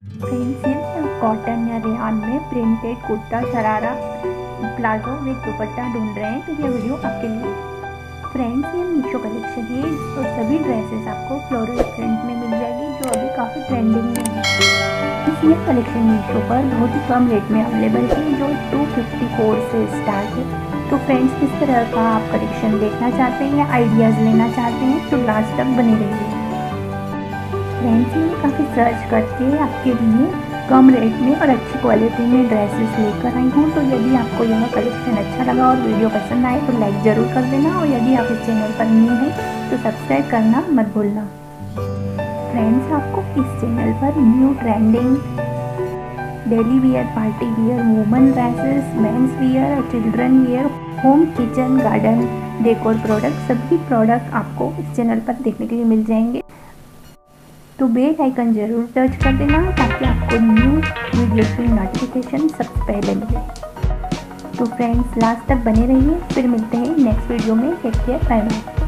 Friends, ये cotton या rayon में printed kurta sharara palazzo with dupatta ढूंढ रहे हैं तो ये वीडियो आपके लिए। फ्रेंड्स, ये मीशो कलेक्शन है और सभी ड्रेसेस आपको फ्लोरल प्रिंट में मिल जाएगी जो अभी काफ़ी ट्रेंडिंग में है। ये कलेक्शन मीशो पर बहुत ही कम रेट में अवेलेबल है जो 254 से स्टार्ट है। तो फ्रेंड्स, किस तरह का आप कलेक्शन देखना चाहते हैं या आइडियाज़ लेना चाहते हैं तो लास्ट तक बने रहिए। फ्रेंड्स, मैं काफ़ी सर्च करके आपके लिए कम रेट में और अच्छी क्वालिटी में ड्रेसेस लेकर आई हूँ। तो यदि आपको यह कलेक्शन अच्छा लगा और वीडियो पसंद आए तो लाइक ज़रूर कर देना और यदि आप इस चैनल पर न्यू हैं तो सब्सक्राइब करना मत भूलना। फ्रेंड्स, आपको इस चैनल पर new trending daily wear, party wear, women dresses, mens wear और children wear, home, kitchen, garden, decor product, सभी प्रोडक्ट आपको इस चैनल पर देखने के लिए मिल जाएंगे। तो बेल आइकन जरूर टच कर देना ताकि आपको न्यू वीडियो की नोटिफिकेशन सबसे पहले मिले। तो फ्रेंड्स, लास्ट तक बने रहिए, फिर मिलते हैं नेक्स्ट वीडियो में। Take care, bye bye.